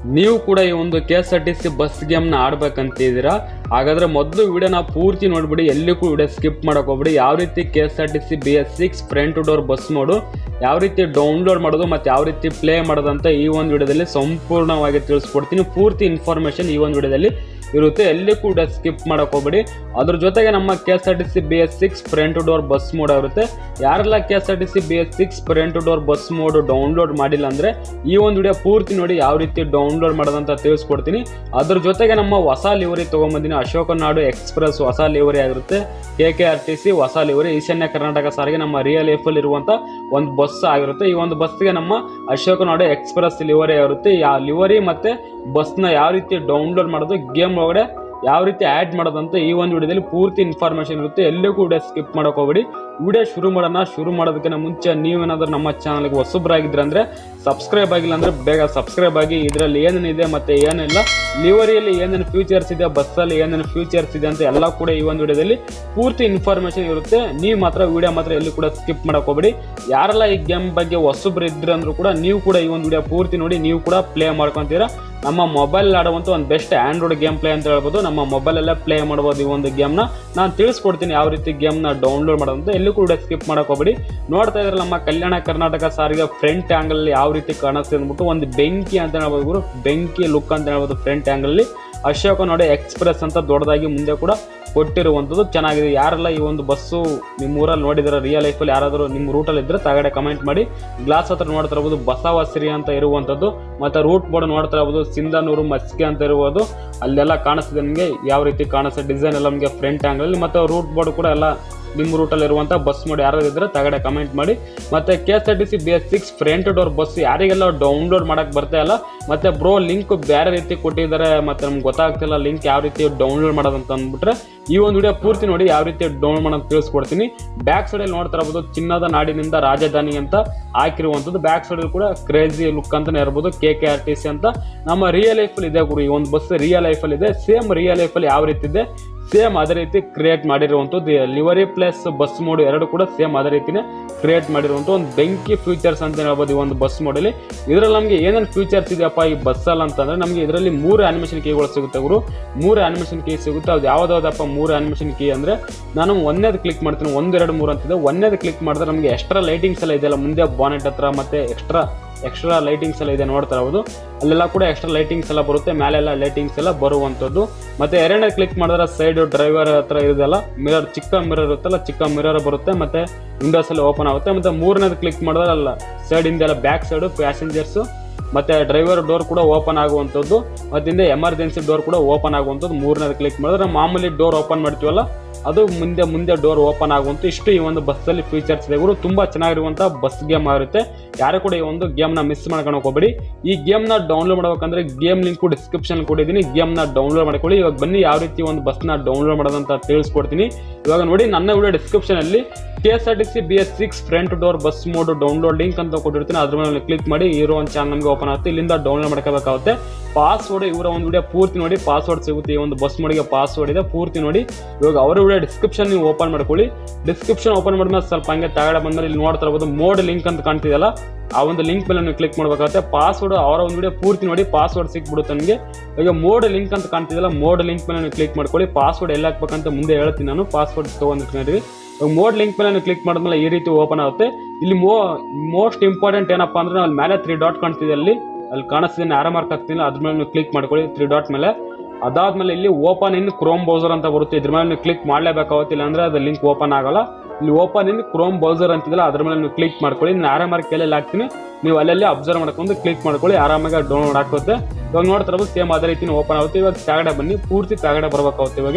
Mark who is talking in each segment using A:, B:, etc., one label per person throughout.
A: ನೀವು ಕೂಡ ಈ ಒಂದು KSRTC ಬಸ್ ಗೇಮ್ನ ಆಡ್ಬೇಕಂತಿದ್ದೀರಾ? ಹಾಗಾದರೆ ಮೊದಲು ವಿಡಿಯೋನ ಪೂರ್ತಿ ನೋಡಿಬಿಡಿ, ಎಲ್ಲಿಗೂ ವಿಡಿಯೋ ಸ್ಕಿಪ್ ಮಾಡೋಕೆ ಹೋಗ್ಬಿಡಿ. ಯಾವ ರೀತಿ KSRTC BS6 front door bus mod ಯಾವ ರೀತಿ ಡೌನ್ಲೋಡ್ ಮಾಡೋದು ಮತ್ತು ಯಾವ ರೀತಿ ಪ್ಲೇ ಮಾಡೋದಂತ ಈ ಒಂದು ವಿಡಿಯೋದಲ್ಲಿ ಸಂಪೂರ್ಣವಾಗಿ ತಿಳಿಸ್ಕೊಡ್ತೀನಿ. ಪೂರ್ತಿ ಇನ್ಫಾರ್ಮೇಷನ್ ಈ ಒಂದು ವಿಡಿಯೋದಲ್ಲಿ ಇರುತ್ತೆ, ಎಲ್ಲಿ ಕೂಡ ಸ್ಕಿಪ್ ಮಾಡೋಕೆ ಹೋಗ್ಬೇಡಿ. ಅದ್ರ ಜೊತೆಗೆ ನಮ್ಮ KSRTC BS6 front door bus mod ಇರುತ್ತೆ. ಯಾರೆಲ್ಲ KSRTC BS6 front door bus mod download ಮಾಡಿಲ್ಲ ಅಂದರೆ ಈ ಒಂದು ವಿಡಿಯೋ ಪೂರ್ತಿ ನೋಡಿ ಯಾವ ರೀತಿ ಡೌನ್ಲೋಡ್ ಮಾಡೋದಂತ ತಿಳಿಸ್ಕೊಡ್ತೀನಿ. ಅದ್ರ ಜೊತೆಗೆ ನಮ್ಮ ಹೊಸ ಲಿವರಿ ತೊಗೊಂಬಂದಿನಿ, ಅಶೋಕನಾಡು ಎಕ್ಸ್ಪ್ರೆಸ್ ಹೊಸ ಲಿವರಿ ಆಗಿರುತ್ತೆ. KKRTC ಹೊಸ ಲಿವರಿ ಈಶಾನ್ಯ ಕರ್ನಾಟಕ ಸಾರಿಗೆ ನಮ್ಮ ರಿಯಲ್ ಲೈಫಲ್ಲಿ ಇರುವಂಥ ಒಂದು ಬಸ್ ಆಗಿರುತ್ತೆ. ಈ ಒಂದು ಬಸ್ಗೆ ನಮ್ಮ ಅಶೋಕನಾಡು ಎಕ್ಸ್ಪ್ರೆಸ್ ಲಿವರಿ ಆಗಿರುತ್ತೆ. ಆ ಲಿವರಿ ಮತ್ತು ಬಸ್ನ ಯಾವ ರೀತಿ ಡೌನ್ಲೋಡ್ ಮಾಡೋದು, ಗೇಮ್ ಒಳಗಡೆ ಯಾವ ರೀತಿ ಆ್ಯಡ್ ಮಾಡೋದಂತ ಈ ಒಂದು ವಿಡಿಯೋದಲ್ಲಿ ಪೂರ್ತಿ ಇನ್ಫಾರ್ಮೇಷನ್ ಇರುತ್ತೆ, ಎಲ್ಲಿಗೂ ವಿಡಿಯೋ ಸ್ಕಿಪ್ ಮಾಡೋಕೆ ಹೋಗ್ಬೇಡಿ. ವಿಡಿಯೋ ಶುರು ಮಾಡೋಣ. ಶುರು ಮಾಡೋದಕ್ಕಿಂತ ಮುಂಚೆ ನೀವೇನಾದರೂ ನಮ್ಮ ಚಾನಲ್ಗೆ ಹೊಸಬ್ರಾಗಿದ್ರೆ ಅಂದರೆ ಸಬ್ಸ್ಕ್ರೈಬ್ ಆಗಿಲ್ಲ ಅಂದರೆ ಬೇಗ ಸಬ್ಸ್ಕ್ರೈಬ್ ಆಗಿ. ಇದರಲ್ಲಿ ಏನೇನಿದೆ ಮತ್ತು ಏನಿಲ್ಲ, ಲಿವರಿಯಲ್ಲಿ ಏನೇನು ಫ್ಯೂಚರ್ಸ್ ಇದೆ, ಬಸ್ಸಲ್ಲಿ ಏನೇನು ಫ್ಯೂಚರ್ಸ್ ಇದೆ ಅಂತ ಎಲ್ಲ ಕೂಡ ಈ ಒಂದು ವಿಡಿಯೋದಲ್ಲಿ ಪೂರ್ತಿ ಇನ್ಫಾರ್ಮೇಷನ್ ಇರುತ್ತೆ. ನೀವು ಮಾತ್ರ ವಿಡಿಯೋ ಮಾತ್ರ ಎಲ್ಲಿ ಕೂಡ ಸ್ಕಿಪ್ ಮಾಡೋಕೆ ಹೋಗ್ಬೇಡಿ. ಯಾರೆಲ್ಲ ಈ ಗೇಮ್ ಬಗ್ಗೆ ಹೊಸಬ್ರು ಇದ್ರೆ ಅಂದರೂ ಕೂಡ ನೀವು ಕೂಡ ಈ ಒಂದು ವಿಡಿಯೋ ಪೂರ್ತಿ ನೋಡಿ ನೀವು ಕೂಡ ಪ್ಲೇ ಮಾಡ್ಕೊತೀರಾ. ನಮ್ಮ ಮೊಬೈಲ್ ಆಡುವಂಥ ಒಂದು ಬೆಸ್ಟ್ ಆ್ಯಂಡ್ರಾಯ್ಡ್ ಗೇಮ್ ಪ್ಲೇ ಅಂತ ಹೇಳ್ಬೋದು. ನಮ್ಮ ಮೊಬೈಲಲ್ಲೇ ಪ್ಲೇ ಮಾಡ್ಬೋದು ಈ ಒಂದು ಗೇಮ್ನ. ನಾನು ತಿಳಿಸ್ಕೊಡ್ತೀನಿ ಯಾವ ರೀತಿ ಗೇಮ್ನ ಡೌನ್ಲೋಡ್ ಮಾಡೋದಂತ, ಎಲ್ಲೂ ಕೂಡ ಸ್ಕಿಪ್ ಮಾಡೋಕೆ ಹೋಗ್ಬೇಡಿ. ನೋಡ್ತಾ ಇದ್ರೆ ನಮ್ಮ ಕಲ್ಯಾಣ ಕರ್ನಾಟಕ ಸಾರಿಗೆ ಫ್ರಂಟ್ ಆ್ಯಂಗಲ್ ಯಾವ ರೀತಿ ಕಾಣಿಸ್ತೆ ಅಂದ್ಬಿಟ್ಟು ಒಂದು ಬೆಂಕಿ ಅಂತ ಹೇಳ್ಬೋದು, ಬೆಂಕಿ ಲುಕ್ ಅಂತ ಹೇಳ್ಬೋದು. ಫ್ರಂಟ್ ಆ್ಯಂಗಲ್ಲಿ ಅಶೋಕನಾಡು ಎಕ್ಸ್ಪ್ರೆಸ್ ಅಂತ ದೊಡ್ಡದಾಗಿ ಮುಂದೆ ಕೂಡ ಕೊಟ್ಟಿರುವಂಥದ್ದು ಚೆನ್ನಾಗಿದೆ. ಯಾರೆಲ್ಲ ಈ ಒಂದು ಬಸ್ಸು ನಿಮ್ಮ ಊರಲ್ಲಿ ನೋಡಿದರೆ, ರಿಯಲ್ ಲೈಫಲ್ಲಿ ಯಾರಾದರೂ ನಿಮ್ಮ ರೂಟಲ್ಲಿ ಇದ್ದರೆ ತಗಡೆ ಕಮೆಂಟ್ ಮಾಡಿ. ಗ್ಲಾಸ್ ಹತ್ರ ನೋಡ್ತಾ ಇರ್ಬೋದು ಬಸವಸಿರಿ ಅಂತ ಇರುವಂಥದ್ದು, ಮತ್ತು ರೂಟ್ ಬೋರ್ಡ್ ನೋಡ್ತಾ ಇರ್ಬೋದು ಸಿಂಧನೂರು ಮಸ್ಕೆ ಅಂತ ಇರ್ಬೋದು. ಅಲ್ಲೆಲ್ಲ ಕಾಣಿಸ್ತಿದೆ ನಿಮಗೆ ಯಾವ ರೀತಿ ಕಾಣಿಸ್ತದೆ ಡಿಸೈನ್ ಎಲ್ಲ ನಮಗೆ ಫ್ರಂಟ್ ಆ್ಯಂಗಲಲ್ಲಿ. ಮತ್ತು ರೂಟ್ ಬೋರ್ಡ್ ಕೂಡ ಎಲ್ಲ ನಿಮ್ಮ ರೂಟಲ್ಲಿ ಇರುವಂಥ ಬಸ್ ಮೋಡ್ ಯಾರಾದ್ರು ಇದ್ದರೆ ತಗಡೆ ಕಮೆಂಟ್ ಮಾಡಿ. ಮತ್ತು KSRTC BS6 front door bus ಯಾರಿಗೆಲ್ಲ ಡೌನ್ಲೋಡ್ ಮಾಡೋಕ್ಕೆ ಬರ್ತಾ ಇಲ್ಲ, ಮತ್ತು ಬ್ರೋ ಲಿಂಕ್ ಬೇರೆ ರೀತಿ ಕೊಟ್ಟಿದ್ದಾರೆ ಮತ್ತು ನಮ್ಗೆ ಗೊತ್ತಾಗ್ತಿಲ್ಲ ಲಿಂಕ್ ಯಾವ ರೀತಿ ಡೌನ್ಲೋಡ್ ಮಾಡೋದಂತ ಅಂದ್ಬಿಟ್ರೆ ಈ ಒಂದು ವಿಡಿಯೋ ಪೂರ್ತಿ ನೋಡಿ ಯಾವ ರೀತಿ ಡೌನ್ಲೋಡ್ ಮಾಡೋದು ತಿಳಿಸ್ಕೊಡ್ತೀನಿ. ಬ್ಯಾಕ್ ಸೈಡಲ್ಲಿ ನೋಡ್ತಾ ಇರ್ಬೋದು ಚಿನ್ನದ ನಾಡಿನಿಂದ ರಾಜಧಾನಿ ಅಂತ ಹಾಕಿರುವಂಥದ್ದು. ಬ್ಯಾಕ್ ಸೈಡಲ್ಲಿ ಕೂಡ ಕ್ರೇಜಿ ಲುಕ್ ಅಂತಲೇ ಇರ್ಬೋದು. KKRTC ಅಂತ ನಮ್ಮ ರಿಯಲ್ ಲೈಫಲ್ಲಿ ಇದೆ ಗುರು. ಈ ಒಂದು ಬಸ್ ರಿಯಲ್ ಲೈಫಲ್ಲಿ ಇದೆ, ಸೇಮ್ ರಿಯಲ್ ಲೈಫಲ್ಲಿ ಯಾವ ರೀತಿ ಇದೆ ಸೇಮ್ ಅದೇ ರೀತಿ ಕ್ರಿಯೇಟ್ ಮಾಡಿರುವಂಥದ್ದು. ಲಿವರಿ ಪ್ಲಸ್ ಬಸ್ ಮೋಡ್ ಎರಡು ಕೂಡ ಸೇಮ್ ಅದೇ ರೀತಿನೇ ಕ್ರಿಯೇಟ್ ಮಾಡಿರುವಂಥ ಒಂದು ಬೆಂಕಿ ಫ್ಯೂಚರ್ಸ್ ಅಂತ ಹೇಳ್ಬೋದು ಈ ಒಂದು ಬಸ್ ಮೋಡಲ್ಲಿ. ಇದರಲ್ಲಿ ನಮಗೆ ಏನೇನು ಫ್ಯೂಚರ್ಸ್ ಇದೆಯಪ್ಪ ಈ ಬಸ್ಸಲ್ಲಿ ಅಂತಂದರೆ, ನಮಗೆ ಇದರಲ್ಲಿ 3 ಆನಿಮೇಷನ್ ಕೀಗಳು ಸಿಗುತ್ತೆ ಗುರು. 3 ಆನಿಮೇಷನ್ ಕೀ ಸಿಗುತ್ತೆ. ಅದು ಯಾವುದಾದಪ್ಪ 3 ಆನಿಮೇಷನ್ ಕೀ ಅಂದರೆ, ನಾನು ಒಂದೇದು ಕ್ಲಿಕ್ ಮಾಡ್ತೀನಿ, 1 2 3 ಅಂತಿದೆ. ಒಂದೇದು ಕ್ಲಿಕ್ ಮಾಡಿದ್ರೆ ನಮಗೆ ಎಕ್ಸ್ಟ್ರಾ ಲೈಟಿಂಗ್ಸ್ ಎಲ್ಲ ಇದೆಯಲ್ಲ ಮುಂದೆ ಬಾನೆಟ್ ಹತ್ರ, ಮತ್ತು ಎಕ್ಸ್ಟ್ರಾ ಲೈಟಿಂಗ್ಸ್ ಎಲ್ಲ ಇದೆ ನೋಡ್ತಾ ಇರ್ಬೋದು. ಅಲ್ಲೆಲ್ಲ ಕೂಡ ಎಕ್ಸ್ಟ್ರಾ ಲೈಟಿಂಗ್ಸ್ ಎಲ್ಲ ಬರುತ್ತೆ, ಮೇಲೆಲ್ಲ ಲೈಟಿಂಗ್ಸ್ ಎಲ್ಲ ಬರುವಂಥದ್ದು. ಮತ್ತು ಎರಡನೇ ಕ್ಲಿಕ್ ಮಾಡಿದ್ರೆ ಸೈಡ್ ಡ್ರೈವರ್ ಹತ್ರ ಇರೋದಲ್ಲ ಮಿರರ್, ಚಿಕ್ಕ ಮಿರರ್ ಇರುತ್ತಲ್ಲ, ಚಿಕ್ಕ ಮಿರರ್ ಬರುತ್ತೆ, ಮತ್ತು ವಿಂಡೋಸ್ ಎಲ್ಲ ಓಪನ್ ಆಗುತ್ತೆ. ಮತ್ತು ಮೂರನೇದು ಕ್ಲಿಕ್ ಮಾಡಿದ್ರೆ ಅಲ್ಲ ಸೈಡ್ ಇಂದೆಲ್ಲ ಬ್ಯಾಕ್ ಸೈಡು ಪ್ಯಾಸೆಂಜರ್ಸು ಮತ್ತು ಡ್ರೈವರ್ ಡೋರ್ ಕೂಡ ಓಪನ್ ಆಗುವಂಥದ್ದು, ಮತ್ತು ಹಿಂದೆ ಎಮರ್ಜೆನ್ಸಿ ಡೋರ್ ಕೂಡ ಓಪನ್ ಆಗುವಂಥದ್ದು. ಮೂರನೇದು ಕ್ಲಿಕ್ ಮಾಡಿದ್ರೆ ಮಾಮೂಲಿ ಡೋರ್ ಓಪನ್ ಮಾಡ್ತೀವಲ್ಲ ಅದು ಮುಂದೆ ಡೋರ್ ಓಪನ್ ಆಗುವಂಥ ಇಷ್ಟು ಈ ಒಂದು ಬಸ್ಸಲ್ಲಿ ಫೀಚರ್ಸ್ ಇದೆ ಗುರು. ತುಂಬ ಚೆನ್ನಾಗಿರುವಂಥ ಬಸ್ ಗೇಮ್ ಆಗಿರುತ್ತೆ. ಯಾರು ಕೂಡ ಈ ಒಂದು ಗೇಮ್ನ ಮಿಸ್ ಮಾಡ್ಕೊಂಡು ಹೋಗ್ಬೇಡಿ. ಈ ಗೇಮ್ನ ಡೌನ್ಲೋಡ್ ಮಾಡ್ಬೇಕಂದ್ರೆ ಗೇಮ್ ಲಿಂಕು ಡಿಸ್ಕ್ರಿಪ್ಷನ್ ಕೊಟ್ಟಿದ್ದೀನಿ, ಗೇಮ್ನ ಡೌನ್ಲೋಡ್ ಮಾಡ್ಕೊಳ್ಳಿ. ಇವಾಗ ಬನ್ನಿ ಯಾವ ರೀತಿ ಒಂದು ಬಸ್ನ ಡೌನ್ಲೋಡ್ ಮಾಡೋದಂತ ತಿಳಿಸ್ಕೊಡ್ತೀನಿ. ಇವಾಗ ನೋಡಿ ನನ್ನ ವಿಡಿಯೋ ಡಿಸ್ಕ್ರಿಪ್ಷನಲ್ಲಿ KSRTC BS6 front door bus mod download link ಅಂತ ಕೊಟ್ಟಿರ್ತೀನಿ. ಅದ್ರ ಮೇಲೆ ಕ್ಲಿಕ್ ಮಾಡಿ ಇರೋ ಒಂದು ಚಾನಲ್ ನಮಗೆ ಓಪನ್ ಆಗುತ್ತೆ. ಇಲ್ಲಿಂದ ಡೌನ್ಲೋಡ್ ಮಾಡ್ಕೋಬೇಕಾಗುತ್ತೆ. ಪಾಸ್ವರ್ಡ್ ಇವರ ಒಂದು ವಿಡಿಯೋ ಪೂರ್ತಿ ನೋಡಿ, ಪಾಸ್ವರ್ಡ್ ಸಿಗುತ್ತೆ. ಈ ಒಂದು ಬಸ್ ಮೋಡಿಗೆ ಪಾಸ್ವರ್ಡ್ ಇದೆ, ಪೂರ್ತಿ ನೋಡಿ. ಇವಾಗ ಅವರ ವಿಡಿಯೋ ಡಿಸ್ಕ್ರಿಪ್ಷನ್ ನೀವು ಓಪನ್ ಮಾಡ್ಕೊಳ್ಳಿ. ಡಿಸ್ಕ್ರಿಪ್ಷನ್ ಓಪನ್ ಮಾಡಿದ್ಮೇಲೆ ಸ್ವಲ್ಪ ಹಂಗೆ ತಗಡೆ ಬಂದರೆ ಇಲ್ಲಿ ನೋಡ್ತಾ ಇರ್ಬೋದು ಮೋಡ್ ಲಿಂಕ್ ಅಂತ ಕಾಣ್ತಿದೆಯಲ್ಲ, ಆ ಒಂದು ಲಿಂಕ್ ಮೇಲೆ ನೀವು ಕ್ಲಿಕ್ ಮಾಡಬೇಕಾಗುತ್ತೆ. ಪಾಸ್ವರ್ಡ್ ಅವರ ಒಂದು ವಿಡಿಯೋ ಪೂರ್ತಿ ನೋಡಿ, ಪಾಸ್ವರ್ಡ್ ಸಿಕ್ಬಿಡುತ್ತೆ ನನಗೆ. ಈಗ ಮೋಡ್ ಲಿಂಕ್ ಅಂತ ಕಾಣ್ತಿದೆಯಲ್ಲ, ಮೋಡ್ ಲಿಂಕ್ ಮೇಲೆ ನೀವು ಕ್ಲಿಕ್ ಮಾಡ್ಕೊಳ್ಳಿ. ಪಾಸ್ವರ್ಡ್ ಎಲ್ಲ ಹಾಕ್ಬೇಕಂತ ಮುಂದೆ ಹೇಳ್ತೀನಿ ನಾನು, ಪಾಸ್ವರ್ಡ್ ತೊಗೊಂಡಿರ್ತೀನಿ. ಮೋಡ್ ಲಿಂಕ್ ಮೇಲೆ ನೀವು ಕ್ಲಿಕ್ ಮಾಡಿದ್ಮೇಲೆ ಈ ರೀತಿ ಓಪನ್ ಆಗುತ್ತೆ. ಇಲ್ಲಿ ಮೋಸ್ಟ್ ಇಂಪಾರ್ಟೆಂಟ್ ಏನಪ್ಪ ಅಂದರೆ ಅಲ್ಲಿ ಮೇಲೆ 3 ಡಾಟ್ ಕಾಣ್ತಿದೆ, ಅಲ್ಲಿ ಕಾಣಿಸ್ತಿದ್ದೀನಿ, ಆರೋ ಮಾರ್ಕ್ ಆಗ್ತಿಲ್ಲ, ಅದ್ರ ಮೇಲೆ ನೀವು ಕ್ಲಿಕ್ ಮಾಡ್ಕೊಳ್ಳಿ 3 ಡಾಟ್ ಮೇಲೆ. ಅದಾದ್ಮೇಲೆ ಇಲ್ಲಿ ಓಪನ್ ಇನ್ ಕ್ರೋಮ್ ಬ್ರೌಸರ್ ಅಂತ ಬರುತ್ತೆ, ಇದ್ರ ಮೇಲೆ ನೀವು ಕ್ಲಿಕ್ ಮಾಡಲೇಬೇಕಾಗುತ್ತೆ, ಇಲ್ಲಾಂದ್ರೆ ಅದು ಲಿಂಕ್ ಓಪನ್ ಆಗಲ್ಲ. ಇಲ್ಲಿ ಓಪನ್ ಇನ್ ಕ್ರೋಮ್ ಬ್ರೌಸರ್ ಅಂತಿದೆಯಲ್ಲ ಅದ್ರ ಮೇಲೆ ನೀವು ಕ್ಲಿಕ್ ಮಾಡ್ಕೊಳ್ಳಿ. ನಾನು ಆರೋ ಮಾರ್ಕ್ ಎಲ್ಲೆಲ್ಲಿ ಹಾಕ್ತೀನಿ ನೀವು ಅಲ್ಲಲ್ಲಿ ಅಬ್ಸರ್ವ್ ಮಾಡ್ಕೊಂಡು ಕ್ಲಿಕ್ ಮಾಡ್ಕೊಳ್ಳಿ, ಆರಾಮಾಗಿ ಡೌನ್ಲೋಡ್ ಆಗುತ್ತೆ. ಇವಾಗ ನೋಡ್ತಾ ಇರೋದು ಸೇಮ್ ಅದೇ ರೀತಿ ಓಪನ್ ಆಗುತ್ತೆ. ಇವಾಗ ತಗಡೆ ಬನ್ನಿ, ಪೂರ್ತಿ ತಗಡೆ ಬರ್ಬೇಕಾಗುತ್ತೆ. ಇವಾಗ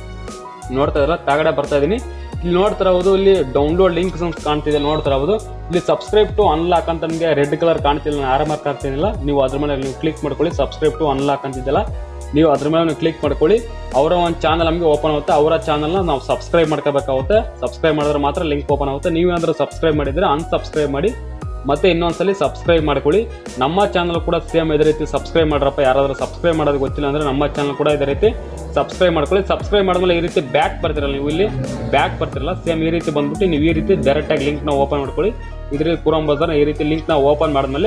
A: ನೋಡ್ತಾ ಇದ್ರೆ ತಗಡೆ ಬರ್ತಾ ಇದೀನಿ. ಇಲ್ಲಿ ನೋಡ್ತಾ ಇರೋದು ಇಲ್ಲಿ ಡೌನ್ಲೋಡ್ ಲಿಂಕ್ ಕಾಣ್ತಿದೆ ನೋಡ್ತಾ ಇರೋದು. ಇಲ್ಲಿ ಸಬ್ಸ್ಕ್ರೈಬ್ ಟು ಅನ್ಲಾಕ್ ಅಂತ ನಿಮಗೆ ರೆಡ್ ಕಲರ್ ಕಾಣ್ತಿಲ್ಲ, ನಾನು ಆರೋ ಮಾರ್ಕ್ ಆಗ್ತಿಲ್ಲ. ನೀವು ಅದ್ರ ಮೇಲೆ ನೀವು ಕ್ಲಿಕ್ ಮಾಡ್ಕೊಳ್ಳಿ, ಸಬ್ಸ್ಕ್ರೈಬ್ ಟು ಅನ್ಲಾಕ್ ಅಂತಿದ್ದಲ್ಲ ನೀವು ಅದ್ರ ಮೇಲೆ ನೀವು ಕ್ಲಿಕ್ ಮಾಡ್ಕೊಳ್ಳಿ. ಅವರ ಒಂದು ಚಾನಲ್ ನಮಗೆ ಓಪನ್ ಆಗುತ್ತೆ. ಅವರ ಚಾನಲ್ನ ನಾವು ಸಬ್ಸ್ಕ್ರೈಬ್ ಮಾಡ್ಕೋಬೇಕಾಗುತ್ತೆ. ಸಬ್ಸ್ಕ್ರೈಬ್ ಮಾಡಿದ್ರೆ ಮಾತ್ರ ಲಿಂಕ್ ಓಪನ್ ಆಗುತ್ತೆ. ನೀವೇನಾದರೂ ಸಬ್ಸ್ಕ್ರೈಬ್ ಮಾಡಿದರೆ ಅನ್ಸಬ್ಸ್ಕ್ರೈಬ್ ಮಾಡಿ, ಮತ್ತೆ ಇನ್ನೊಂದ್ಸಲಿ ಸಬ್ಸ್ಕ್ರೈಬ್ ಮಾಡ್ಕೊಳ್ಳಿ. ನಮ್ಮ ಚಾನಲ್ ಕೂಡ ಸೇಮ್ ಇದೇ ರೀತಿ ಸಬ್ಸ್ಕ್ರೈಬ್ ಮಾಡ್ರಪ್ಪ. ಯಾರಾದರೂ ಸಬ್ಸ್ಕ್ರೈಬ್ ಮಾಡೋದು ಗೊತ್ತಿಲ್ಲ ಅಂದರೆ ನಮ್ಮ ಚಾನಲ್ ಕೂಡ ಇದೇ ರೀತಿ ಸಬ್ಸ್ಕ್ರೈಬ್ ಮಾಡ್ಕೊಳ್ಳಿ. ಸಬ್ಸ್ಕ್ರೈಬ್ ಮಾಡಿದ್ಮೇಲೆ ಈ ರೀತಿ ಬ್ಯಾಕ್ ಬರ್ತಿರಲ್ಲ, ನೀವು ಇಲ್ಲಿ ಬ್ಯಾಕ್ ಬರ್ತಿರಲ್ಲ, ಸೇಮ್ ಈ ರೀತಿ ಬಂದ್ಬಿಟ್ಟು ನೀವು ಈ ರೀತಿ ಡೈರೆಕ್ಟಾಗಿ ಲಿಂಕ್ನ ಓಪನ್ ಮಾಡ್ಕೊಳ್ಳಿ. ಇದರಲ್ಲಿ ಕ್ರೋಮ್ ಬ್ರೌಸರ್ನ ಈ ರೀತಿ ಲಿಂಕ್ನ ಓಪನ್ ಮಾಡಿದ್ಮೇಲೆ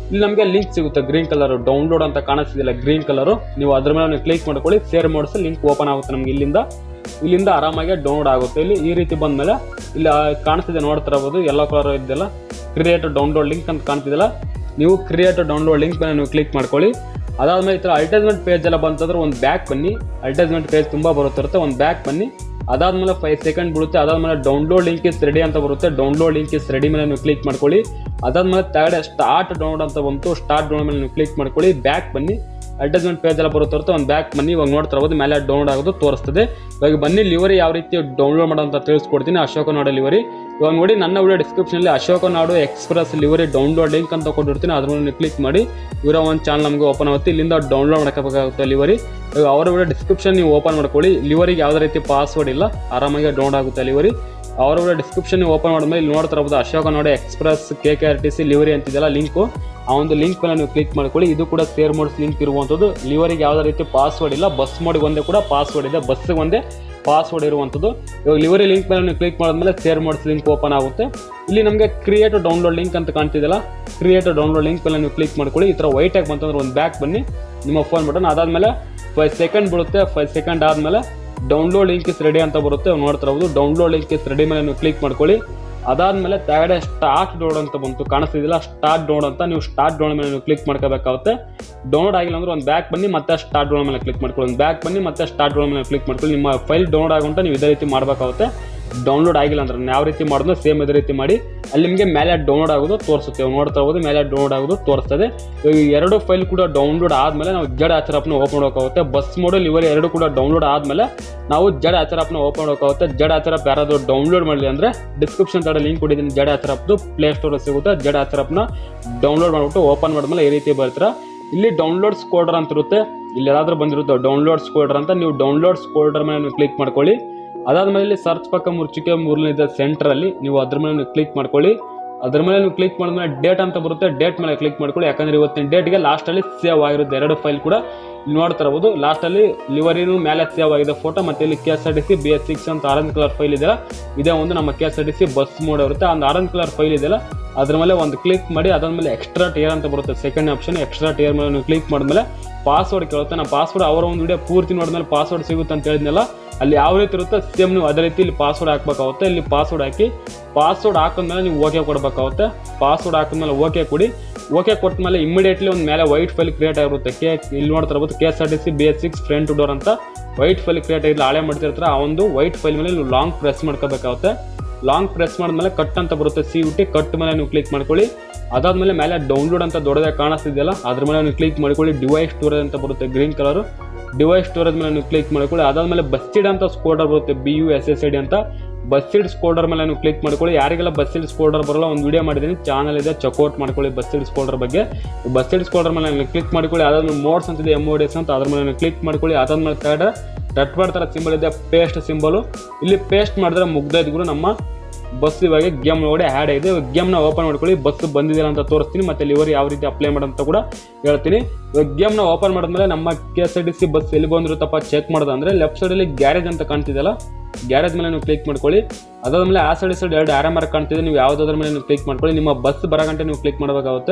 A: ಇಲ್ಲಿ ನಮಗೆ ಲಿಂಕ್ ಸಿಗುತ್ತೆ ಗ್ರೀನ್ ಕಲರ್ ಡೌನ್ಲೋಡ್ ಅಂತ ಕಾಣಿಸ್ತಿದೆಯಲ್ಲ ಗ್ರೀನ್ ಕಲರು, ನೀವು ಅದ್ರ ಮೇಲೆ ಕ್ಲಿಕ್ ಮಾಡ್ಕೊಳ್ಳಿ. ಶೇರ್ ಮೋಡ್ಸ್ ಲಿಂಕ್ ಓಪನ್ ಆಗುತ್ತೆ ನಮ್ಗೆ ಇಲ್ಲಿಂದ ಆರಾಮಾಗಿ ಡೌನ್ಲೋಡ್ ಆಗುತ್ತೆ. ಇಲ್ಲಿ ಈ ರೀತಿ ಬಂದಮೇಲೆ ಇಲ್ಲಿ ಕಾಣಿಸ್ತಿದೆ ನೋಡ್ತಿರಬಹುದು ಯೆಲ್ಲೋ ಕಲರ್ ಇದೆಯಲ್ಲ ಕ್ರಿಯೇಟ್ ಡೌನ್ಲೋಡ್ ಲಿಂಕ್ ಅಂತ ಕಾಣ್ತಿದೆಯಲ್ಲ, ನೀವು ಕ್ರಿಯೇಟ್ ಡೌನ್ಲೋಡ್ ಲಿಂಕ್ ಮೇಲೆ ನೀವು ಕ್ಲಿಕ್ ಮಾಡ್ಕೊಳ್ಳಿ. ಅದಾದ್ಮೇಲೆ ಈ ಥರ ಅಡ್ವರ್ಟೈಸ್ಮೆಂಟ್ ಪೇಜ್ ಎಲ್ಲ ಬಂತಂದ್ರೆ ಒಂದು ಬ್ಯಾಕ್ ಬನ್ನಿ. ಅಡ್ವರ್ಟೈಸ್ಮೆಂಟ್ ಪೇಜ್ ತುಂಬ ಬರುತ್ತಿರುತ್ತೆ, ಒಂದು ಬ್ಯಾಕ್ ಬನ್ನಿ. ಅದಾದ್ಮೇಲೆ 5 ಸೆಕೆಂಡ್ ಬಿಡುತ್ತೆ. ಅದಾದ್ಮೇಲೆ ಡೌನ್ಲೋಡ್ ಲಿಂಕ್ ಇಸ್ ರೆಡಿ ಅಂತ ಬರುತ್ತೆ, ಡೌನ್ಲೋಡ್ ಲಿಂಕ್ ಇಸ್ ರೆಡಿ ಮೇಲೆ ನೀವು ಕ್ಲಿಕ್ ಮಾಡ್ಕೊಳ್ಳಿ. ಅದಾದ್ಮೇಲೆ ತೆಗಡೆ ಸ್ಟಾರ್ಟ್ ಡೌನ್ಲೋಡ್ ಅಂತ ಬಂತು, ಸ್ಟಾರ್ಟ್ ಡೌನ್ಲೋಡ್ ಮೇಲೆ ನೀವು ಕ್ಲಿಕ್ ಮಾಡ್ಕೊಳ್ಳಿ. ಬ್ಯಾಕ್ ಬನ್ನಿ, ಅಡ್ವರ್ಟೈಸ್ಮೆಂಟ್ ಪೇಜ್ ಎಲ್ಲ ಬರುತ್ತಿರುತ್ತೆ, ಒಂದು ಬ್ಯಾಕ್ ಬನ್ನಿ. ಇವಾಗ ನೋಡ್ತಿರ್ಬೋದು ಮೇಲೆ ಡೌನ್ಲೋಡ್ ಆಗೋದು ತೋರಿಸ್ತದೆ. ಇವಾಗ ಬನ್ನಿ ಲಿವರಿ ಯಾವ ರೀತಿ ಡೌನ್ಲೋಡ್ ಮಾಡೋದು ಅಂತ ತಿಳಿಸ್ಕೊಡ್ತೀನಿ. ಅಶೋಕ ನಾಡು ಲಿವರಿ ಇವಾಗ ನೋಡಿ ನನ್ನ ವಿಡಿಯೋ ಡಿಸ್ಕ್ರಿಪ್ಷನಲ್ಲಿ Ashoka Nadu express livery download link ಅಂತ ಕೊಟ್ಟಿರ್ತೀನಿ, ಅದ್ರ ಮೇಲೆ ಕ್ಲಿಕ್ ಮಾಡಿ ಇವರ ಒಂದು ಚಾನಲ್ ನಮಗೆ ಓಪನ್ ಆಗುತ್ತೆ. ಇಲ್ಲಿಂದ ಡೌನ್ಲೋಡ್ ಮಾಡ್ಕೋಬೇಕಾಗುತ್ತೆ ಲಿವರಿ. ಇವಾಗ ಅವರ ವಿಡಿಯೋ ಡಿಸ್ಕ್ರಿಪ್ಷನ್ ನೀವು ಓಪನ್ ಮಾಡ್ಕೊಳ್ಳಿ. ಲಿವರಿಗೆ ಯಾವುದೇ ರೀತಿ ಪಾಸ್ವರ್ಡ್ ಇಲ್ಲ, ಆರಾಮಾಗಿ ಡೌನ್ಲೋಡ್ ಆಗುತ್ತೆ ಲಿವರಿ. ಅವರ ವಿಡಿಯೋ ಡಿಸ್ಕ್ರಿಪ್ಷನ್ ಓಪನ್ ಮಾಡಿದ್ಮೇಲೆ ಇಲ್ಲಿ ನೋಡ್ತಿರ್ಬೋದು Ashoka Nadu express KKRTC livery ಅಂತಿದೆಯಲ್ಲ ಲಿಂಕು, ಆ ಒಂದು ಲಿಂಕ್ ಮೇಲೆ ನೀವು ಕ್ಲಿಕ್ ಮಾಡ್ಕೊಳ್ಳಿ. ಇದು ಕೂಡ ಶೇರ್ ಮೋಡ್ಸ್ ಲಿಂಕ್ ಇರುವಂಥದ್ದು. ಲಿವರಿಗೆ ಯಾವುದೇ ರೀತಿ ಪಾಸ್ವರ್ಡ್ ಇಲ್ಲ, ಬಸ್ ಮೋಡಿಗೆ ಒಂದೇ ಕೂಡ ಪಾಸ್ವರ್ಡ್ ಇದೆ, ಬಸ್ಸಿಗೆ ಒಂದೇ ಪಾಸ್ವರ್ಡ್ ಇರುವಂಥದ್ದು. ಇವಾಗ ಲಿವರಿ ಲಿಂಕ್ ಮೇಲೆ ನೀವು ಕ್ಲಿಕ್ ಮಾಡಿದ್ಮೇಲೆ ಶೇರ್ ಮೋಡ್ಸ್ ಲಿಂಕ್ ಓಪನ್ ಆಗುತ್ತೆ. ಇಲ್ಲಿ ನಮಗೆ ಕ್ರಿಯೇಟ್ ಡೌನ್ಲೋಡ್ ಲಿಂಕ್ ಅಂತ ಕಾಣ್ತಿದೆಯಲ್ಲ, ಕ್ರಿಯೇಟ್ ಡೌನ್ಲೋಡ್ ಲಿಂಕ್ ಮೇಲೆ ನೀವು ಕ್ಲಿಕ್ ಮಾಡ್ಕೊಳ್ಳಿ. ಈ ಥರ ವೈಟ್ ಆಗಿ ಬಂತಂದ್ರೆ ಒಂದು ಬ್ಯಾಕ್ ಬನ್ನಿ, ನಿಮ್ಮ ಫೋನ್ ಬಟನ್. ಅದಾದಮೇಲೆ 5 ಸೆಕೆಂಡ್ ಬಿಡುತ್ತೆ. 5 ಸೆಕೆಂಡ್ ಆದಮೇಲೆ ಡೌನ್ಲೋಡ್ ಲಿಂಕ್ ಇಸ್ ರೆಡಿ ಅಂತ ಬರುತ್ತೆ, ನೋಡ್ತಿರ್ಬೋದು ಡೌನ್ಲೋಡ್ ಲಿಂಕ್ ಇಸ್ ರೆಡಿ ಮೇಲೆ ನೀವು ಕ್ಲಿಕ್ ಮಾಡ್ಕೊಳ್ಳಿ. ಅದಾದಮೇಲೆ ತೆಗಡೆ ಸ್ಟಾರ್ಟ್ ಡೌನ್ಲೋಡ್ ಅಂತ ಬಂತು ಕಾಣಿಸ್ತಿದಿಲ್ಲ, ಸ್ಟಾರ್ಟ್ ಡೌನ್ಲೋಡ್ ಅಂತ, ನೀವು ಸ್ಟಾರ್ಟ್ ಡೌನ್ಲೋಡ್ ಮೇಲೆ ನೀವು ಕ್ಲಿಕ್ ಮಾಡ್ಕೋಬೇಕಾಗುತ್ತೆ. ಡೌನ್ಲೋಡ್ ಆಗಿಲ್ಲ ಅಂದ್ರೆ ಒಂದು ಬ್ಯಾಕ್ ಬನ್ನಿ, ಮತ್ತೆ ಸ್ಟಾರ್ಟ್ ಡೌನ್ಲೋಡ್ ಮೇಲೆ ಕ್ಲಿಕ್ ಮಾಡ್ಕೊಳ್ಳಿ. ಒಂದು ಬ್ಯಾಕ್ ಬನ್ನಿ, ಮತ್ತೆ ಸ್ಟಾರ್ಟ್ ಡೌನ್ಲೋಡ್ ಮೇಲೆ ಕ್ಲಿಕ್ ಮಾಡ್ಕೊಳ್ಳಿ. ನಿಮ್ಮ ಫೈಲ್ ಡೌನ್ಲೋಡ್ ಆಗುಂಟ ನೀವು ಇದೇ ರೀತಿ ಮಾಡಬೇಕಾಗುತ್ತೆ. ಡೌನ್ಲೋಡ್ ಆಗಿಲ್ಲ ಅಂದ್ರೆ ಯಾವ ರೀತಿ ಮಾಡೋದು ಸೇಮ್ ಇದೇ ರೀತಿ ಮಾಡಿ. ಅಲ್ಲಿ ನಿಮಗೆ ಮೇಲೆ ಡೌನ್ಲೋಡ್ ಆಗೋದು ತೋರಿಸುತ್ತೆ, ನೋಡ್ತಾ ಹೋಗೋದು ಮೇಲೆ ಡೌನ್ಲೋಡ್ ಆಗೋದು ತೋರಿಸ್ತದೆ. ಈ ಎರಡು ಫೈಲ್ ಕೂಡ ಡೌನ್ಲೋಡ್ ಆದಮೇಲೆ ನಾವು ಜಡ್ ಆಚರ್ ಆಪ್ನ ಓಪನ್ ಮಾಡೋಕ್ಕಾಗುತ್ತೆ. ಬಸ್ ಮೋಡಲ್ ಇವರು ಎರಡು ಕೂಡ ಡೌನ್ಲೋಡ್ ಆದಮೇಲೆ ನಾವು ಜಡ್ ಆಚರ್ ಆಪ್ನ ಓಪನ್ ಮಾಡೋಕ್ಕಾಗುತ್ತೆ. ಜಡ್ ಆಚರ್ ಆಪ್ ಯಾರಾದರೂ ಡೌನ್ಲೋಡ್ ಮಾಡಲಿ ಅಂದರೆ ಡಿಸ್ಕ್ರಿಪ್ಷನ್ ತಡ ಲಿಂಕ್ ಕೊಟ್ಟಿದ್ದೀನಿ, ಜಡ್ ಆಚರ್ ಆಪ್ದು ಪ್ಲೇ ಸ್ಟೋರ್ ಸಿಗುತ್ತೆ. ಜಡ್ ಆಚರ್ ಆಪ್ನ ಡೌನ್ಲೋಡ್ ಮಾಡಿಬಿಟ್ಟು ಓಪನ್ ಮಾಡಿದ್ಮೇಲೆ ಈ ರೀತಿ ಬರ್ತೀರಾ. ಇಲ್ಲಿ ಡೌನ್ಲೋಡ್ಸ್ ಫೋಲ್ಡರ್ ಅಂತ ಇರುತ್ತೆ, ಇಲ್ಲಿ ಯಾರಾದರೂ ಬಂದಿರುತ್ತೆ ಡೌನ್ಲೋಡ್ಸ್ ಫೋಲ್ಡರ್ ಅಂತ, ನೀವು ಡೌನ್ಲೋಡ್ಸ್ ಫೋಲ್ಡರ್ ಮೇಲೆ ನೀವು ಕ್ಲಿಕ್ ಮಾಡ್ಕೊಳ್ಳಿ. ಅದಾದಮೇಲೆ ಇಲ್ಲಿ ಸರ್ಚ್ ಪಕ್ಕ ಮುರ್ಚಿಕೆ ಮೂರನೇದ ಸೆಂಟ್ರಲ್ಲಿ ನೀವು ಅದ್ರ ಮೇಲೆ ನೀವು ಕ್ಲಿಕ್ ಮಾಡ್ಕೊಳ್ಳಿ. ಅದ್ರ ಮೇಲೆ ನೀವು ಕ್ಲಿಕ್ ಮಾಡಿದ್ಮೇಲೆ ಡೇಟ್ ಅಂತ ಬರುತ್ತೆ, ಡೇಟ್ ಮೇಲೆ ಕ್ಲಿಕ್ ಮಾಡ್ಕೊಳ್ಳಿ. ಯಾಕಂದರೆ ಇವತ್ತಿನ ಡೇಟ್ಗೆ ಲಾಸ್ಟಲ್ಲಿ ಸೇವ್ ಆಗಿರುತ್ತೆ ಎರಡು ಫೈಲ್ ಕೂಡ ನೋಡ್ತಿರ್ಬೋದು. ಲಾಸ್ಟಲ್ಲಿ ಲಿವರಿನೂ ಮೇಲೆ ಸೇವ್ ಆಗಿದೆ ಫೋಟೋ, ಮತ್ತು ಇಲ್ಲಿ KSRTC BS6 ಅಂತ ಆರೆಂಜ್ ಕಲರ್ ಫೈಲ್ ಇದೆಯಲ್ಲ, ಇದೇ ಒಂದು ನಮ್ಮ KSRTC ಬಸ್ ಮೋಡ್ ಇರುತ್ತೆ. ಒಂದು ಆರೆಂಜ್ ಕಲರ್ ಫೈಲ್ ಇದೆಯಲ್ಲ ಅದ್ರ ಮೇಲೆ ಒಂದು ಕ್ಲಿಕ್ ಮಾಡಿ. ಅದಾದಮೇಲೆ ಎಕ್ಸ್ಟ್ರಾ ಟೇರ್ ಅಂತ ಬರುತ್ತೆ ಸೆಕೆಂಡ್ ಆಪ್ಷನ್, ಎಕ್ಸ್ಟ್ರಾ ಟೇರ್ ಮೇಲೆ ನೀವು ಕ್ಲಿಕ್ ಮಾಡಿದ್ಮೇಲೆ ಪಾಸ್ವರ್ಡ್ ಕೇಳುತ್ತೆ. ನಾವು ಪಾಸ್ವರ್ಡ್ ಅವರ ಒಂದು ವಿಡಿಯೋ ಪೂರ್ತಿ ನೋಡಿದ್ಮೇಲೆ ಪಾಸ್ವರ್ಡ್ ಸಿಗುತ್ತೆ ಅಂತ ಹೇಳಿದ್ನಲ್ಲ, ಅಲ್ಲಿ ಯಾವ ರೀತಿ ಇರುತ್ತೆ ಸೇಮ್ ನೀವು ಅದೇ ರೀತಿ ಇಲ್ಲಿ ಪಾಸ್ವರ್ಡ್ ಹಾಕ್ಬೇಕಾಗುತ್ತೆ. ಇಲ್ಲಿ ಪಾಸ್ವರ್ಡ್ ಹಾಕಿ, ಪಾಸ್ವರ್ಡ್ ಹಾಕಿದ್ಮೇಲೆ ನೀವು ಓಕೆ ಕೊಡಬೇಕಾಗುತ್ತೆ. ಪಾಸ್ವರ್ಡ್ ಹಾಕಿದ್ಮೇಲೆ ಓಕೆ ಕೊಡಿ. ಓಕೆ ಕೊಟ್ಟ ಮೇಲೆ ಇಮಿಡಿಯೇಟ್ಲಿ ಒಂದು ಮೇಲೆ ವೈಟ್ ಫೈಲ್ ಕ್ರಿಯೇಟ್ ಆಗಿರುತ್ತೆ. ಇಲ್ಲಿ ನೋಡ್ತಿರ್ಬೋದು KSRTC BS6 front to door ಅಂತ ವೈಟ್ ಫೈಲ್ ಕ್ರಿಯೇಟ್ ಆಗಿರಲಿ, ಹಳೆ ಮಾಡ್ತಿರ್ತಾರೆ. ಆ ಒಂದು ವೈಟ್ ಫೈಲ್ ಮೇಲೆ ನೀವು ಲಾಂಗ್ ಪ್ರೆಸ್ ಮಾಡ್ಕೋಬೇಕಾಗುತ್ತೆ. ಲಾಂಗ್ ಪ್ರೆಸ್ ಮಾಡಿದ್ಮೇಲೆ ಕಟ್ ಅಂತ ಬರುತ್ತೆ, CUT ಕಟ್ ಮೇಲೆ ನೀವು ಕ್ಲಿಕ್ ಮಾಡ್ಕೊಳ್ಳಿ. ಅದಾದಮೇಲೆ ಮೇಲೆ ಡೌನ್ಲೋಡ್ ಅಂತ ದೊಡ್ಡದಾಗಿ ಕಾಣಿಸ್ತಿದೆಯಲ್ಲ ಅದ್ರ ಮೇಲೆ ನೀವು ಕ್ಲಿಕ್ ಮಾಡ್ಕೊಳ್ಳಿ. ಡಿವೈಸ್ ಸ್ಟೋರೇಜ್ ಅಂತ ಬರುತ್ತೆ ಗ್ರೀನ್ ಕಲರು, ಡಿವೈಸ್ ಸ್ಟೋರೇಜ್ ಮೇಲೆ ನೀವು ಕ್ಲಿಕ್ ಮಾಡ್ಕೊಳ್ಳಿ. ಅದಾದಮೇಲೆ ಬಸ್ಸಿಡ್ ಅಂತ ಸ್ಕೋಲ್ಡರ್ ಬರುತ್ತೆ, BUSSID ಅಂತ, ಬಸ್ಸಿಡ್ ಸ್ಕೋಲ್ಡರ್ ಮೇಲೆ ನೀವು ಕ್ಲಿಕ್ ಮಾಡ್ಕೊಳ್ಳಿ. ಯಾರಿಗೆಲ್ಲ ಬಸ್ಸಿಡ್ ಸ್ಕೋಲ್ಡರ್ ಬರಲ್ಲ ಒಂದು ವಿಡಿಯೋ ಮಾಡಿದ್ದೀನಿ, ಚಾನಲ್ ಇದೆ, ಚೆಕ್ಔಟ್ ಮಾಡ್ಕೊಳ್ಳಿ ಬಸ್ಸಿಡ್ ಸ್ಕೋಲ್ಡರ್ ಬಗ್ಗೆ. ಬಸ್ಸಿಡ್ ಸ್ಕೋಲ್ಡರ್ ಮೇಲೆ ನೀವು ಕ್ಲಿಕ್ ಮಾಡ್ಕೊಳ್ಳಿ. ಅದಾದ್ಮೇಲೆ ಮೋಡ್ಸ್ ಅಂತಿದೆ MODs ಅಂತ, ಅದ್ರ ಮೇಲೆ ನೀವು ಕ್ಲಿಕ್ ಮಾಡ್ಕೊಳ್ಳಿ. ಅದಾದ್ಮೇಲೆ ಥರ್ಡ್ ಟಟ್ ಮಾಡ್ತಾರೆ ಸಿಂಬಲ್ ಇದೆ, ಪೇಸ್ಟ್ ಸಿಂಬಲು, ಇಲ್ಲಿ ಪೇಸ್ಟ್ ಮಾಡಿದ್ರೆ ಮುಗ್ದೈದು ನಮ್ಮ ಬಸ್ ಇವಾಗ ಗೇಮ್ ನೋಡಿ ಆ್ಯಡ್ ಆಗಿದೆ. ಗೇಮ್ನ ಓಪನ್ ಮಾಡ್ಕೊಳ್ಳಿ. ಬಸ್ ಬಂದಿದೆಯಲ್ಲ ಅಂತ ತೋರಿಸ್ತೀನಿ, ಮತ್ತು ಲಿವರ್ ಯಾವ ರೀತಿ ಅಪ್ಲೈ ಮಾಡೋಂತ ಕೂಡ ಹೇಳ್ತೀನಿ. ಇವಾಗ ಗೇಮ್ನ ಓಪನ್ ಮಾಡಿದ್ಮೇಲೆ ನಮ್ಮ KSRTC ಬಸ್ ಎಲ್ಲಿ ಬಂದಿರುತ್ತಪ್ಪ ಚೆಕ್ ಮಾಡೋದು ಅಂದರೆ ಲೆಫ್ಟ್ ಸೈಡಲ್ಲಿ ಗ್ಯಾರೇಜ್ ಅಂತ ಕಾಣ್ತಿದೆಯಲ್ಲ, ಗ್ಯಾರೇಜ್ ಮೇಲೆ ನೀವು ಕ್ಲಿಕ್ ಮಾಡ್ಕೊಳ್ಳಿ. ಅದಾದಮೇಲೆ ಆ ಸೈಡ್ ಎರಡು ಆರೋ ಮಾರ್ಕ್ ಕಾಣ್ತಿದೆ, ನೀವು ಯಾವುದಾದ್ರ ಮೇಲೆ ನೀವು ಕ್ಲಿಕ್ ಮಾಡ್ಕೊಳ್ಳಿ. ನಿಮ್ಮ ಬಸ್ ಬರೋ ಗಂಟೆ ನೀವು ಕ್ಲಿಕ್ ಮಾಡಬೇಕಾಗುತ್ತೆ.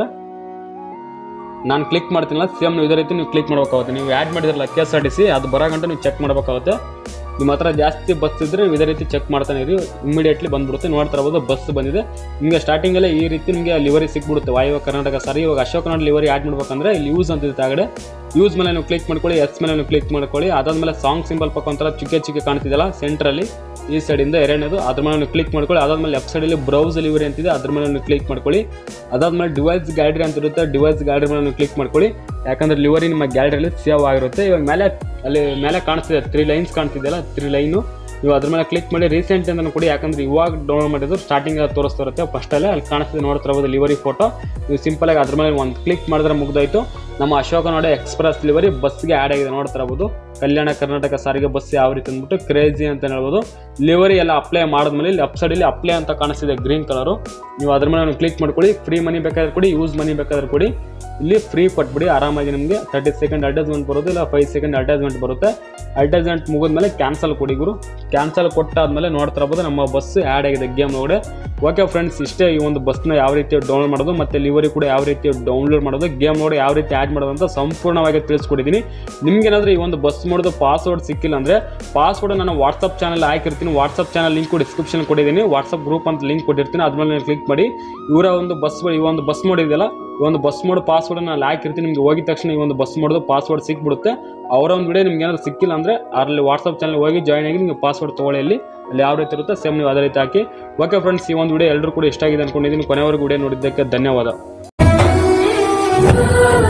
A: ನಾನು ಕ್ಲಿಕ್ ಮಾಡ್ತೀನಲ್ಲ ಸೇಮ್ ನೀವು ಇದೇ ರೀತಿ ನೀವು ಕ್ಲಿಕ್ ಮಾಡಬೇಕಾಗುತ್ತೆ. ನೀವು ಆ್ಯಡ್ ಮಾಡಿದ್ರಲ್ಲ KSRTC ಅದು ಬರೋ ಗಂಟೆ ನೀವು ಚೆಕ್ ಮಾಡಬೇಕಾಗುತ್ತೆ. ನಿಮ್ಮ ಹತ್ರ ಜಾಸ್ತಿ ಬಸ್ ಇದ್ದರೆ ಇದೇ ರೀತಿ ಚೆಕ್ ಮಾಡ್ತಾನೆ ಇರಿ, ಇಮಿಡಿಯೇಟ್ಲಿ ಬಂದ್ಬಿಡುತ್ತೆ. ನೋಡ್ತಾ ಇರ್ಬೋದು ಬಸ್ ಬಂದಿದೆ. ನಿಮಗೆ ಸ್ಟಾರ್ಟಿಂಗಲ್ಲೇ ಈ ರೀತಿ ನಿಮಗೆ ಲಿವರಿ ಸಿಕ್ಬಿಡುತ್ತೆ, ವಾಯುವ್ಯ ಕರ್ನಾಟಕ ಸಾರಿ. ಇವಾಗ ಅಶೋಕ ನಾಡು ಲಿವರಿ ಆ್ಯಡ್ ಮಾಡ್ಬೇಕಂದ್ರೆ ಇಲ್ಲಿ ಯೂಸ್ ಅಂತಿದೆ ಆಗಡೆ, ಯೂಸ್ ಮೇಲೆ ನೀವು ಕ್ಲಿಕ್ ಮಾಡ್ಕೊಳ್ಳಿ, ಎಸ್ ಮೇಲೆ ನೀವು ಕ್ಲಿಕ್ ಮಾಡ್ಕೊಳ್ಳಿ. ಅದಾದಮೇಲೆ ಸಾಂಗ್ ಸಿಂಬಲ್ ಪಕ್ಕ ಒಂಥರ ಚಿಕ್ಕ ಕಾಣ್ತಿದೆಯಲ್ಲ ಸೆಂಟ್ರಲ್ಲಿ ಈ ಸೈಡಿಂದ ಎರಡನೇದು, ಅದ್ರ ಮೇಲೆ ನೀವು ಕ್ಲಿಕ್ ಮಾಡ್ಕೊಳ್ಳಿ. ಅದಾದಮೇಲೆ ಲೆಫ್ಟ್ ಸೈಡಲ್ಲಿ ಬ್ರೌಸ್ ಲಿವರಿ ಅಂತಿದೆ, ಅದ್ರ ಮೇಲೆ ನೀವು ಕ್ಲಿಕ್ ಮಾಡ್ಕೊಳ್ಳಿ. ಅದಾದಮೇಲೆ ಡಿವೈಸ್ ಗ್ಯಾಲರಿ ಅಂತ ಇರುತ್ತೆ, ಡಿವೈಸ್ ಗ್ಯಾಲರಿ ಮೇಲೆ ನೀವು ಕ್ಲಿಕ್ ಮಾಡ್ಕೊಳ್ಳಿ. ಯಾಕಂದರೆ ಲಿವರಿ ನಿಮ್ಮ ಗ್ಯಾಲರಿಯಲ್ಲಿ ಸೇವ್ ಆಗಿರುತ್ತೆ. ಇವಾಗ ಅಲ್ಲಿ ಮೇಲೆ ಕಾಣಿಸ್ತಿದೆ 3 ಲೈನ್ಸ್ ಕಾಣ್ತಿದೆಯಲ್ಲ, 3 ಲೈನು, ನೀವು ಅದ್ರ ಮೇಲೆ ಕ್ಲಿಕ್ ಮಾಡಿ ರೀಸೆಂಟ್ ಅಂತ ಕೊಡಿ. ಯಾಕಂದರೆ ಇವಾಗ ಡೌನ್ಲೋಡ್ ಮಾಡಿದ್ರು ಸ್ಟಾರ್ಟಿಂಗ್ ತೋರಿಸ್ತಾ ಇರುತ್ತೆ ಫಸ್ಟಲ್ಲೇ, ಅಲ್ಲಿ ಕಾಣಿಸ್ತಿದೆ ನೋಡ್ತಿರ್ಬೋದು ಲಿವರಿ ಫೋಟೋ. ನೀವು ಸಿಂಪಲಾಗಿ ಅದ್ರ ಮೇಲೆ ಒಂದು ಕ್ಲಿಕ್ ಮಾಡಿದ್ರೆ ಮುಗ್ದಾಯಿತು. ನಮ್ಮ ಅಶೋಕನೋಡೆ ಎಕ್ಸ್ಪ್ರೆಸ್ ಲಿವರಿ ಬಸ್ಗೆ ಆ್ಯಡ್ ಆಗಿದೆ ನೋಡ್ತಾ ಇರ್ಬೋದು. ಕಲ್ಯಾಣ ಕರ್ನಾಟಕ ಸಾರಿಗೆ ಬಸ್ ಯಾವ ರೀತಿ ಅಂದ್ಬಿಟ್ಟು ಕ್ರೇಜಿ ಅಂತ ಹೇಳ್ಬೋದು. ಲಿವರಿ ಎಲ್ಲ ಅಪ್ಲೈ ಮಾಡಿದ್ಮೇಲೆ ಇಲ್ಲಿ ಅಪ್ ಸೈಡಲ್ಲಿ ಅಪ್ಲೈ ಅಂತ ಕಾಣಿಸ್ತಿದೆ ಗ್ರೀನ್ ಕಲರು. ನೀವು ಅದ್ರ ಮೇಲೆ ಕ್ಲಿಕ್ ಮಾಡ್ಕೊಳ್ಳಿ. ಫ್ರೀ ಮನಿ ಬೇಕಾದ್ರೆ ಕೊಡಿ, ಯೂಸ್ ಮನಿ ಬೇಕಾದ್ರೆ ಕೊಡಿ. ಇಲ್ಲಿ ಫ್ರೀ ಕೊಟ್ಬಿಡಿ ಆರಾಮಾಗಿ. ನಿಮಗೆ 30 ಸೆಕೆಂಡ್ ಅಡ್ವರ್ಟೈಸ್ಮೆಂಟ್ ಬರುತ್ತೆ, ಇಲ್ಲ 5 ಸೆಕೆಂಡ್ ಅಡ್ವರ್ಟೈಸ್ಮೆಂಟ್ ಬರುತ್ತೆ. ಅಡ್ವರ್ಟೈಸ್ಮೆಂಟ್ ಮುಗಿದ್ಮೇಲೆ ಕ್ಯಾನ್ಸಲ್ ಕೊಡಿ ಗುರು. ಕ್ಯಾನ್ಸಲ್ ಕೊಟ್ಟಾದ್ಮೇಲೆ ನೋಡ್ತಾ ಇರ್ಬೋದು ನಮ್ಮ ಬಸ್ ಆ್ಯಡ್ ಆಗಿದೆ ಗೇಮ್ ಒಳಗಡೆ. ಓಕೆ ಫ್ರೆಂಡ್ಸ್, ಇಷ್ಟೇ ಈ ಒಂದು ಬಸ್ನ ಯಾವ ರೀತಿ ಡೌನ್ಲೋಡ್ ಮಾಡೋದು ಮತ್ತು ಲಿವರಿ ಕೂಡ ಯಾವ ರೀತಿ ಡೌನ್ಲೋಡ್ ಮಾಡೋದು, ಗೇಮ್ ನೋಡಿ ಯಾವ ರೀತಿ ಆ್ಯಡ್ ಮಾಡೋದು ಅಂತ ಸಂಪೂರ್ಣವಾಗಿ ತಿಳಿಸ್ಕೊಟ್ಟಿದ್ದೀನಿ. ನಿಮ್ಗೇನಾದರೂ ಈ ಒಂದು ಬಸ್ ಮಾಡೋದು ಪಾಸ್ವರ್ಡ್ ಸಿಕ್ಕಿಲ್ಲ ಅಂದರೆ ಪಾಸ್ವರ್ಡ್ ನಾನು ವಾಟ್ಸಪ್ ಚಾನಲ್ ಹಾಕಿರ್ತೀನಿ. ವಾಟ್ಸಪ್ ಚಾನಲ್ ಲಿಂಕ್ ಡಿಸ್ಕ್ರಿಪ್ಷನ್ ಕೊಟ್ಟಿದ್ದೀನಿ. ವಾಟ್ಸಪ್ ಗ್ರೂಪ್ ಅಂತ ಲಿಂಕ್ ಕೊಟ್ಟಿರ್ತೀನಿ. ಅದ್ಮೇಲೆ ಕ್ಲಿಕ್ ಮಾಡಿ ಇವರ ಒಂದು ಬಸ್ ಈ ಒಂದು ಬಸ್ ಮಾಡಿದೆಯಲ್ಲ, ಈ ಒಂದು ಬಸ್ ಮೋಡ್ ಪಾಸ್ವರ್ಡ್ ನಾನು ಹಾಕಿರ್ತೀನಿ. ನಿಮಗೆ ಹೋಗಿದ ತಕ್ಷಣ ಈ ಒಂದು ಬಸ್ ಮಾಡೋದು ಪಾಸ್ವರ್ಡ್ ಸಿಕ್ಬಿಡುತ್ತೆ. ಅವರ ಒಂದು ವಿಡಿಯೋ ನಿಮ್ಗೆ ಏನಾದ್ರು ಸಿಕ್ಕಿಲ್ಲ ಅಂದರೆ ಅಲ್ಲಿ ವಾಟ್ಸಪ್ ಚಾನಲ್ ಹೋಗಿ ಜಾಯ್ನ್ ಆಗಿ ನಿಮಗೆ ಪಾಸ್ವರ್ಡ್ ತೊಗೊಳ್ಳಿ. ಅಲ್ಲಿ ಯಾವ ರೀತಿ ಇರುತ್ತೆ ಸೇಮ್ ನೀವು ಅದೇ ರೀತಿ ಹಾಕಿ. ಓಕೆ ಫ್ರೆಂಡ್ಸ್, ಈ ಒಂದು ವಿಡಿಯೋ ಎಲ್ಲರೂ ಕೂಡ ಇಷ್ಟ ಆಗಿದೆ ಅಂದ್ಕೊಂಡಿದ್ದೀನಿ. ಕೊನೆವರೆಗೂ ವಿಡಿಯೋ ನೋಡಿದ್ದಕ್ಕೆ ಧನ್ಯವಾದ.